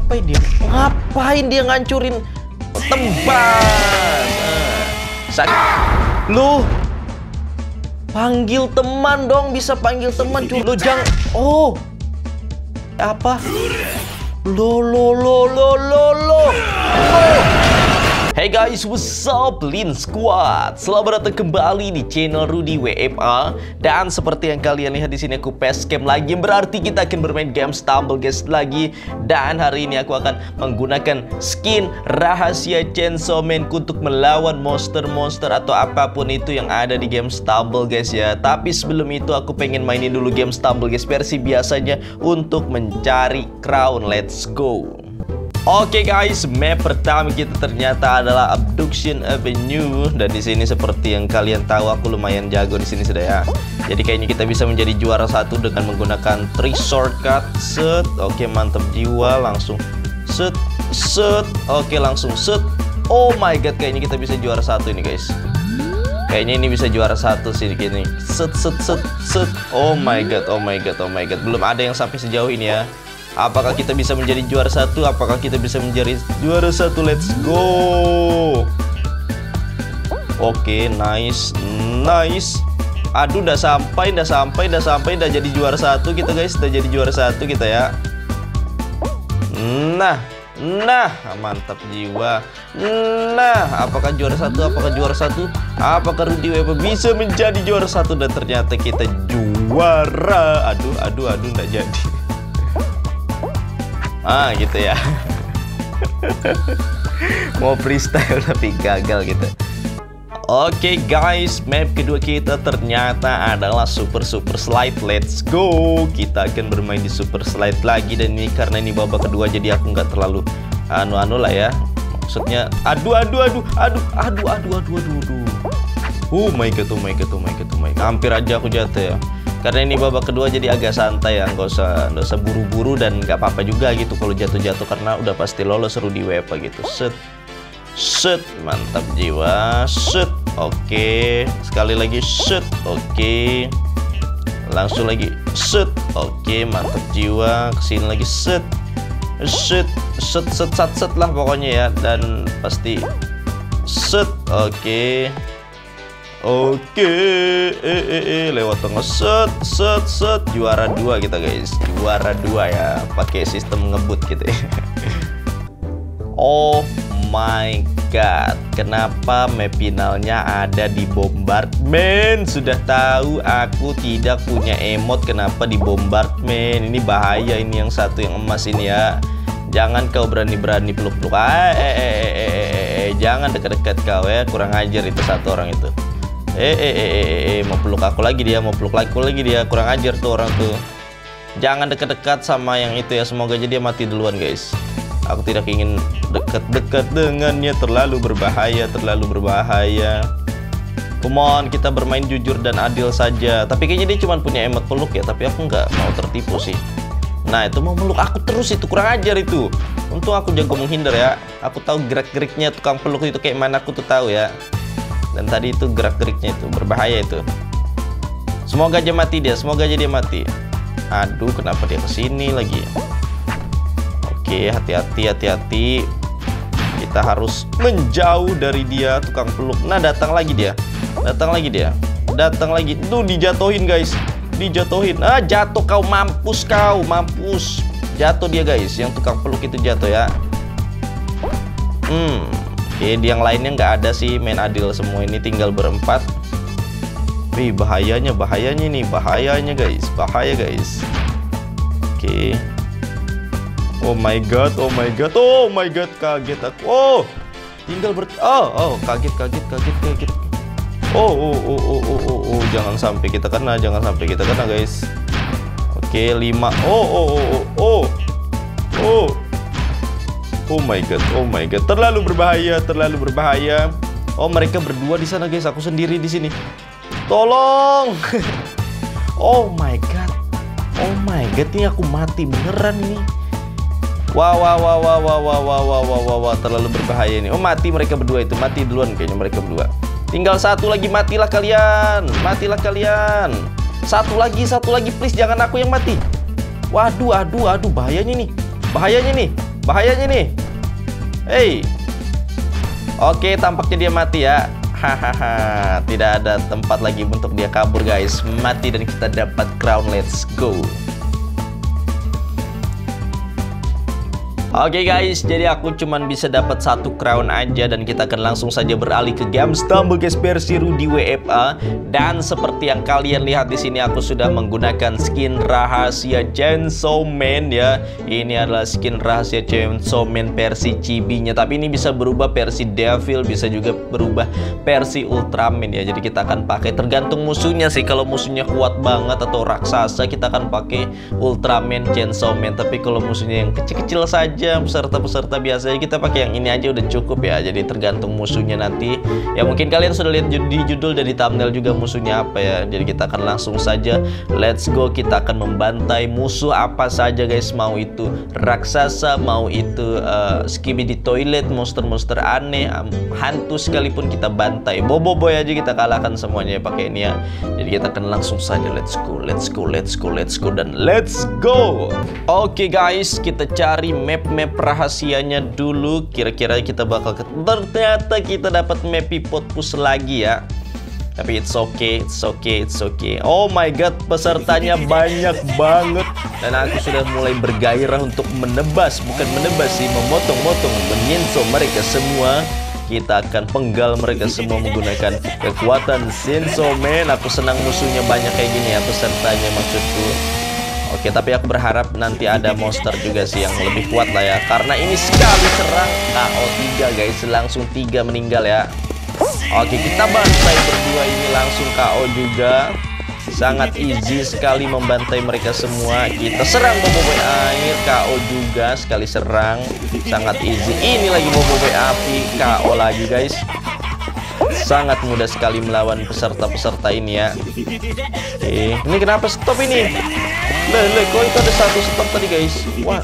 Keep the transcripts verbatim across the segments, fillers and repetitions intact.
ngapain dia? Ngapain dia ngancurin tembak? Sakit. Lu panggil teman dong, bisa panggil teman cuy. Lu jangan. Oh. Apa? Lo lo lo lo lo lo. Hey guys, what's up, Lin Squad? Selamat datang kembali di channel Rudy W F A. Dan seperti yang kalian lihat di sini, aku facecam lagi. Berarti kita akan bermain game Stumble guys lagi. Dan hari ini aku akan menggunakan skin rahasia Chainsaw Man untuk melawan monster-monster atau apapun itu yang ada di game Stumble guys ya. Tapi sebelum itu aku pengen mainin dulu game Stumble guys versi biasanya untuk mencari crown. Let's go. Oke okay guys, map pertama kita ternyata adalah Abduction Avenue, dan di sini seperti yang kalian tahu aku lumayan jago di sini sudah ya. Jadi kayaknya kita bisa menjadi juara satu dengan menggunakan three shortcut. Set, oke okay, mantap jiwa, langsung set set, oke okay, langsung set. Oh my god, kayaknya kita bisa juara satu ini guys. Kayaknya ini bisa juara satu sih gini. Set set set set. Oh my god, oh my god, oh my god. Belum ada yang sampai sejauh ini ya. Apakah kita bisa menjadi juara satu? Apakah kita bisa menjadi juara satu? Let's go. Oke, okay, nice, nice. Aduh, udah sampai, udah sampai, udah sampai, udah jadi juara satu kita guys. Udah jadi juara satu kita ya. Nah, nah, mantap jiwa. Nah, apakah juara satu? Apakah juara satu? Apakah Rudy W F A bisa menjadi juara satu? Dan ternyata kita juara. Aduh, aduh, aduh, nggak jadi. Ah gitu ya. Mau freestyle tapi gagal gitu. Oke okay, guys, map kedua kita ternyata adalah super super slide. Let's go. Kita akan bermain di super slide lagi. Dan ini karena ini babak kedua jadi aku nggak terlalu anu-anu lah ya. Maksudnya aduh aduh aduh aduh aduh aduh aduh aduh aduh. Oh my god, oh my god, oh my god, oh my god. Hampir aja aku jatuh ya. Karena ini babak kedua jadi agak santai ya, nggak usah nggak usah buru-buru dan nggak apa-apa juga gitu kalau jatuh-jatuh karena udah pasti lolos Rudy W F A gitu. Set, set, mantap jiwa, set, oke, sekali lagi set, oke, langsung lagi set, oke, mantap jiwa, kesini lagi set, set, set, set, set, set lah pokoknya ya, dan pasti set, oke. Oke, eh, eh, eh, lewat tengah set, set, set, juara dua kita guys, juara dua ya, pakai sistem ngebut gitu ya. Oh my god, kenapa map finalnya ada di Bombardment? Sudah tahu aku tidak punya emot, kenapa di Bombardment? Ini bahaya ini yang satu yang emas ini ya. Jangan kau berani-berani peluk-peluk, ah, eh, eh, eh, eh, eh, eh, jangan dekat-dekat kau ya, kurang ajar itu satu orang itu. Eh, eh, eh, eh, eh, mau peluk aku lagi dia, mau peluk aku lagi dia, kurang ajar tuh orang tuh. Jangan dekat-dekat sama yang itu ya, semoga aja dia mati duluan guys. Aku tidak ingin dekat-dekat dengannya, terlalu berbahaya, terlalu berbahaya. Come on, kita bermain jujur dan adil saja. Tapi kayaknya dia cuma punya emot peluk ya, tapi aku nggak mau tertipu sih. Nah itu mau meluk aku terus, itu kurang ajar itu. Untung aku jago menghindar ya. Aku tahu gerak-geriknya tukang peluk itu kayak mana, aku tuh tahu ya. Dan tadi itu gerak-geriknya itu berbahaya itu. Semoga aja mati dia, semoga aja dia mati. Aduh, kenapa dia kesini lagi? Oke, hati-hati, hati-hati. Kita harus menjauh dari dia tukang peluk. Nah, datang lagi dia, datang lagi dia, datang lagi. Tuh dijatuhin guys, dijatuhin. Ah, jatuh kau, mampus kau, mampus. Jatuh dia guys, yang tukang peluk itu jatuh ya. Hmm. Oke, di yang lainnya nggak ada sih, main adil semua ini, tinggal berempat. Wih, bahayanya, bahayanya nih, bahayanya guys, bahaya guys. Oke. Oh my god, oh my god, oh my god, kaget aku. Oh, tinggal ber, oh, oh, kaget, kaget, kaget, kaget. Oh, oh, oh, oh, oh, oh, oh, jangan sampai kita kena, jangan sampai kita kena guys. Oke, lima. Oh, oh, oh, oh, oh, oh. Oh my god, oh my god, terlalu berbahaya, terlalu berbahaya. Oh, mereka berdua di sana guys, aku sendiri di sini. Tolong. Oh my god, oh my god, ini aku mati beneran ini. Wow, wow, wow, wow, wow, wow, wow, wow, wow, wow, wow, terlalu berbahaya ini. Oh, mati mereka berdua itu, mati duluan kayaknya mereka berdua. Tinggal satu lagi, matilah kalian, matilah kalian. Satu lagi, satu lagi, please jangan aku yang mati. Waduh, aduh, aduh, bahayanya nih, bahayanya nih. Bahayanya nih. Hey. Oke, tampaknya dia mati ya. Hahaha. Tidak ada tempat lagi untuk dia kabur guys. Mati dan kita dapat crown. Let's go. Oke okay guys, jadi aku cuman bisa dapat satu crown aja dan kita akan langsung saja beralih ke game Stumble guys versi Rudy W F A. Dan seperti yang kalian lihat di sini aku sudah menggunakan skin rahasia Chainsaw Man ya. Ini adalah skin rahasia Chainsaw Man versi Chibi-nya, tapi ini bisa berubah versi Devil, bisa juga berubah versi Ultraman ya. Jadi kita akan pakai tergantung musuhnya sih. Kalau musuhnya kuat banget atau raksasa, kita akan pakai Ultraman Chainsaw Man. Tapi kalau musuhnya yang kecil-kecil saja, peserta-peserta biasanya, kita pakai yang ini aja udah cukup ya. Jadi tergantung musuhnya nanti. Ya mungkin kalian sudah lihat di judul dan di thumbnail juga musuhnya apa ya. Jadi kita akan langsung saja let's go. Kita akan membantai musuh apa saja guys. Mau itu raksasa, mau itu uh, skibidi toilet, monster-monster aneh, um, hantu sekalipun kita bantai. Bobo-boy aja kita kalahkan semuanya ya pakai ini ya. Jadi kita akan langsung saja let's go, let's go, let's go, let's go dan let's go. Oke okay guys, kita cari map map rahasianya dulu. Kira-kira kita bakal ke... ternyata kita dapat map Potpus lagi ya. Tapi it's okay, it's okay, it's okay. Oh my god, pesertanya banyak banget. Dan aku sudah mulai bergairah untuk menebas. Bukan menebas sih, memotong-motong, menyenso mereka semua. Kita akan penggal mereka semua menggunakan kekuatan Chainsaw Man. Aku senang musuhnya banyak kayak gini ya, pesertanya maksudku. Oke, tapi aku berharap nanti ada monster juga sih yang lebih kuat lah ya. Karena ini sekali serang K O tiga guys, langsung tiga meninggal ya. Oke, kita bantai berdua ini langsung K O juga. Sangat easy sekali membantai mereka semua. Kita serang boboiboy air, K O juga sekali serang. Sangat easy. Ini lagi boboiboy api, K O lagi guys. Sangat mudah sekali melawan peserta-peserta ini ya. Oke, ini kenapa stop ini? Loh, loh, kok itu ada satu stop tadi guys? Wah.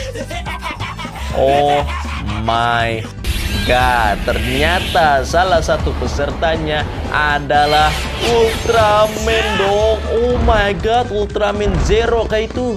Oh my god, ternyata salah satu pesertanya adalah Ultraman dong. Oh my god, Ultraman Zero kayak itu.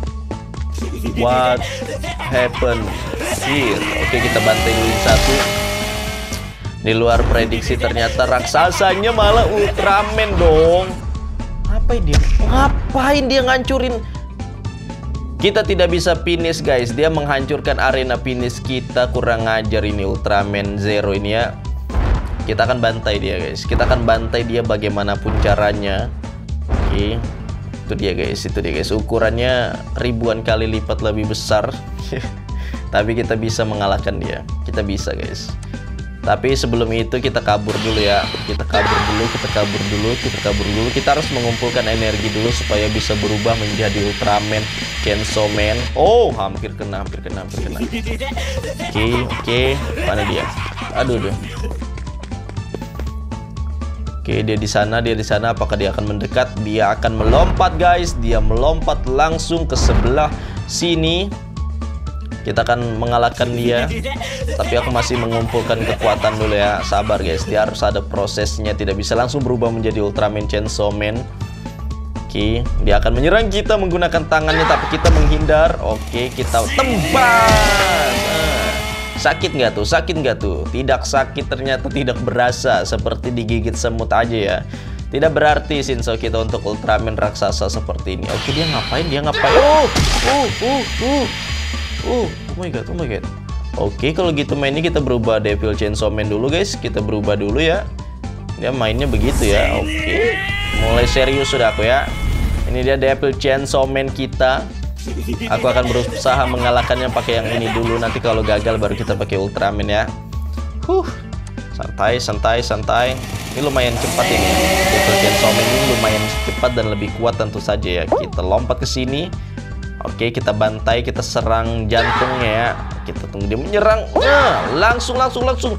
What happened here? Oke, kita bantai dulu satu. Di luar prediksi, ternyata raksasanya malah Ultraman dong. Ngapain dia? Ngapain dia ngancurin? Kita tidak bisa finish guys. Dia menghancurkan arena finish kita. Kurang ngajar ini Ultraman Zero ini ya. Kita akan bantai dia guys. Kita akan bantai dia bagaimanapun caranya. Oke, itu dia guys. Itu dia guys. Ukurannya ribuan kali lipat lebih besar. Tapi kita bisa mengalahkan dia. Kita bisa guys. Tapi sebelum itu kita kabur dulu ya. Kita kabur dulu, kita kabur dulu, kita kabur dulu. Kita harus mengumpulkan energi dulu supaya bisa berubah menjadi Ultraman Chainsaw Man. Oh, hampir kena, hampir kena, hampir kena. Oke, oke. Mana dia? Aduh, aduh. Oke, dia di sana, dia di sana. Apakah dia akan mendekat? Dia akan melompat, guys. Dia melompat langsung ke sebelah sini. Kita akan mengalahkan dia. Tapi aku masih mengumpulkan kekuatan dulu ya. Sabar guys, dia harus ada prosesnya. Tidak bisa langsung berubah menjadi Ultraman Chainsaw Man. Oke, dia akan menyerang kita menggunakan tangannya, tapi kita menghindar. Oke, kita tembak. Nah, sakit nggak tuh? Sakit nggak tuh? Tidak sakit, ternyata tidak berasa. Seperti digigit semut aja ya. Tidak berarti Shinso kita untuk Ultraman raksasa seperti ini. Oke, dia ngapain? Dia ngapain? Oh, uh, uh, uh. Oh, oh my god, oh my god. Oke, kalau gitu mainnya kita berubah Devil Chainsaw Man dulu guys. Kita berubah dulu ya. Dia mainnya begitu ya. Oke, mulai serius sudah aku ya. Ini dia Devil Chainsaw Man kita. Aku akan berusaha mengalahkannya pakai yang ini dulu. Nanti kalau gagal baru kita pakai Ultraman ya. Huh, santai, santai, santai. Ini lumayan cepat ini. Devil Chainsaw Man ini lumayan cepat dan lebih kuat tentu saja ya. Kita lompat ke sini. Oke, kita bantai, kita serang jantungnya ya. Kita tunggu dia menyerang. Nah, langsung, langsung, langsung.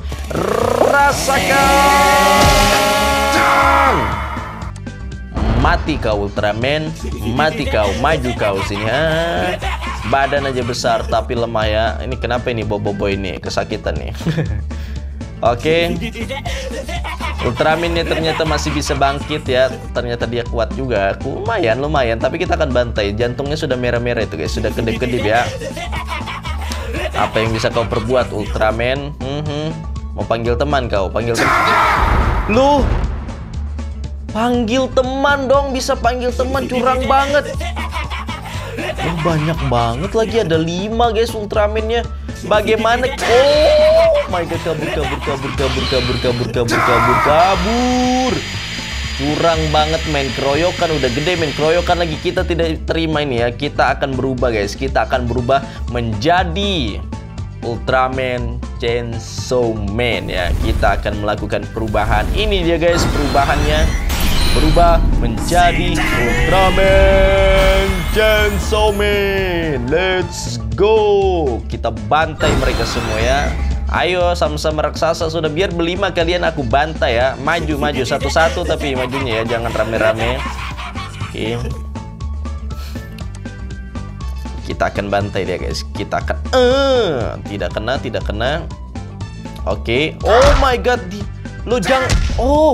Rasakan. Mati kau Ultraman. Mati kau, maju kau sini. Ha? Badan aja besar tapi lemah ya. Ini kenapa ini bobo-boy ini? Kesakitan nih. Oke. Ultraman-nya ternyata masih bisa bangkit ya. Ternyata dia kuat juga. Lumayan, lumayan. Tapi kita akan bantai. Jantungnya sudah merah-merah itu guys. Sudah kedip-kedip ya. Apa yang bisa kau perbuat, Ultraman? Hmm, hmm. Mau panggil teman kau? Panggil teman. Lu panggil teman dong, bisa panggil teman, curang banget. Oh, banyak banget lagi, ada lima guys Ultraman-nya. Bagaimana? Oh my god, kabur kabur kabur kabur kabur kabur kabur kabur kabur. Curang banget main keroyokan, udah gede main keroyokan lagi. Kita tidak terima ini ya. Kita akan berubah guys. Kita akan berubah menjadi Ultraman Chainsaw Man ya. Kita akan melakukan perubahan. Ini dia guys perubahannya. Berubah menjadi Ultraman Chainsaw Man. Let's go. Kita bantai mereka semua ya. Ayo sama-sama raksasa sudah, biar berlima kalian aku bantai ya. Maju maju satu-satu tapi majunya ya, jangan rame-rame. Oke. Kita akan bantai dia guys. Kita akan uh, tidak kena, tidak kena. Oke. Oh my god. Lu jangan. Oh.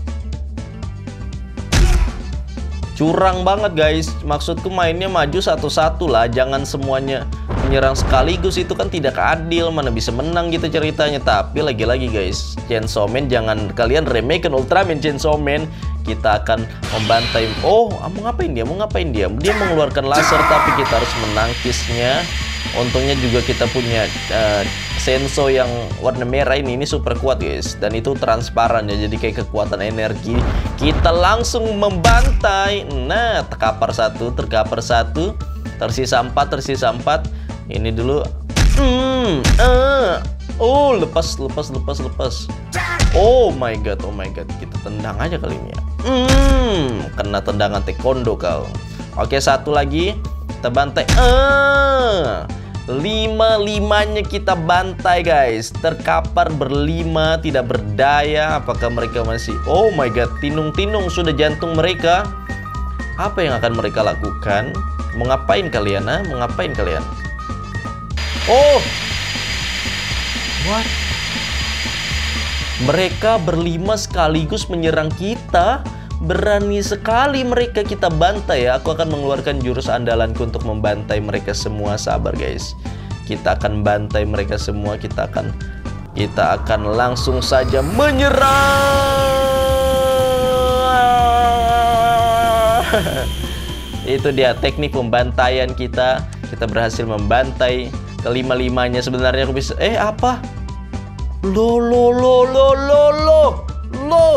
Curang banget guys. Maksudku mainnya maju satu-satu lah, jangan semuanya menyerang sekaligus, itu kan tidak adil. Mana bisa menang gitu ceritanya. Tapi lagi-lagi guys, Chainsaw Man jangan kalian remehkan Ultraman Chainsaw Man. Kita akan membantai. Oh, mau ngapain dia? Mau ngapain dia? Dia mengeluarkan laser tapi kita harus menangkisnya. Untungnya juga kita punya uh, Senso yang warna merah ini, ini super kuat guys. Dan itu transparan ya, jadi kayak kekuatan energi. Kita langsung membantai. Nah, terkapar satu, terkapar satu. Tersisa empat, tersisa empat. Ini dulu. Hmm, uh. Oh, lepas, lepas, lepas, lepas. Oh my god, oh my god. Kita tendang aja kali ini ya. Hmm, kena tendangan taekwondo kau. Oke, satu lagi. Kita bantai. Uh. Lima-limanya kita bantai guys. Terkapar berlima, tidak berdaya. Apakah mereka masih... Oh my god, tinung-tinung sudah jantung mereka. Apa yang akan mereka lakukan? Mau ngapain kalian? Ha? Mau ngapain kalian? Oh, what? Mereka berlima sekaligus menyerang kita. Berani sekali mereka, kita bantai ya. Aku akan mengeluarkan jurus andalanku untuk membantai mereka semua. Sabar guys. Kita akan bantai mereka semua. Kita akan Kita akan langsung saja menyerang. Itu dia teknik pembantaian kita. Kita berhasil membantai kelima-limanya. Sebenarnya aku bisa... Eh apa? Lo lo lo lo lo lo lo.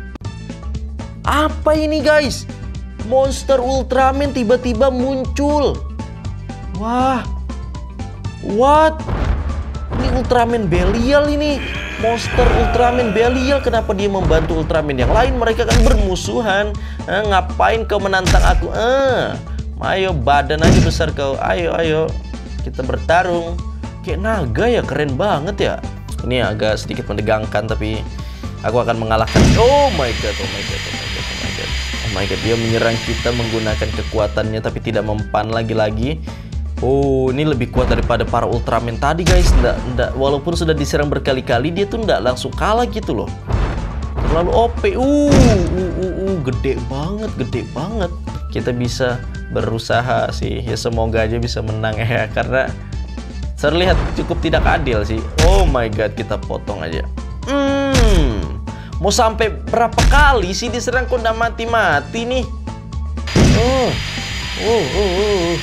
Apa ini guys? Monster Ultraman tiba-tiba muncul. Wah. What? Ini Ultraman Belial ini. Monster Ultraman Belial. Kenapa dia membantu Ultraman yang lain? Mereka kan bermusuhan. eh, Ngapain kau menantang aku? Eh, ayo badan aja besar kau. Ayo ayo. Kita bertarung. Kayak naga ya, keren banget ya. Ini agak sedikit menegangkan tapi aku akan mengalahkan. Oh my god, oh my god, oh my god, oh my god. Oh my god, dia menyerang kita menggunakan kekuatannya tapi tidak mempan lagi-lagi. Oh, ini lebih kuat daripada para Ultraman tadi guys. Nggak, nggak, walaupun sudah diserang berkali-kali, dia tuh nggak langsung kalah gitu loh. Terlalu O P. Uh, uh, uh, uh, gede banget, gede banget. Kita bisa berusaha sih. Ya semoga aja bisa menang ya, karena terlihat cukup tidak adil sih. Oh my god, kita potong aja. Hmm, mau sampai berapa kali sih diserang kok udah mati-mati nih? Oh, oh, oh, oh.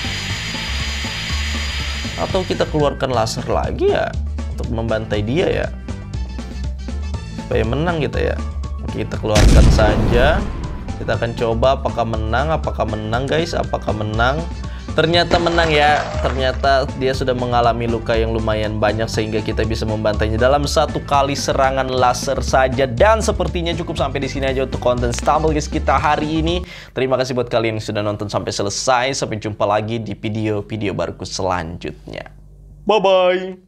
Atau kita keluarkan laser lagi ya untuk membantai dia ya, supaya menang kita ya. Kita keluarkan saja. Kita akan coba apakah menang, apakah menang guys, apakah menang. Ternyata menang ya. Ternyata dia sudah mengalami luka yang lumayan banyak sehingga kita bisa membantainya dalam satu kali serangan laser saja. Dan sepertinya cukup sampai di sini aja untuk konten Stumble Guys kita hari ini. Terima kasih buat kalian yang sudah nonton sampai selesai. Sampai jumpa lagi di video-video baruku selanjutnya. Bye bye.